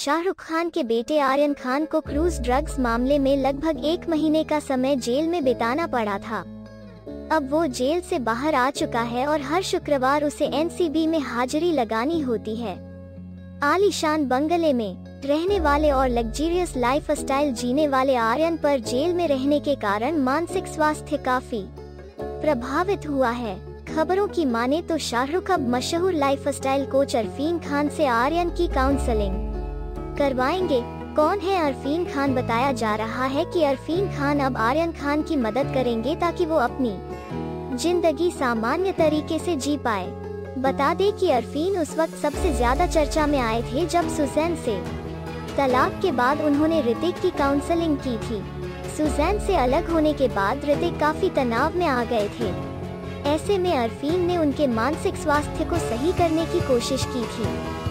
शाहरुख खान के बेटे आर्यन खान को क्रूज ड्रग्स मामले में लगभग 1 महीने का समय जेल में बिताना पड़ा था। अब वो जेल से बाहर आ चुका है और हर शुक्रवार उसे एनसीबी में हाजिरी लगानी होती है। आलीशान बंगले में रहने वाले और लग्जरियस लाइफस्टाइल जीने वाले आर्यन पर जेल में रहने के कारण मानसिक स्वास्थ्य काफी प्रभावित हुआ है। खबरों की माने तो शाहरुख अब मशहूर लाइफस्टाइल कोच अरफीन खान से आर्यन की काउंसलिंग करवाएंगे। कौन है अरफीन खान? बताया जा रहा है कि अरफीन खान अब आर्यन खान की मदद करेंगे ताकि वो अपनी जिंदगी सामान्य तरीके से जी पाए। बता दें कि अरफीन उस वक्त सबसे ज्यादा चर्चा में आए थे जब सुजैन से तलाक के बाद उन्होंने ऋतिक की काउंसलिंग की थी। सुजैन से अलग होने के बाद ऋतिक काफी तनाव में आ गए थे। ऐसे में अरफीन ने उनके मानसिक स्वास्थ्य को सही करने की कोशिश की थी।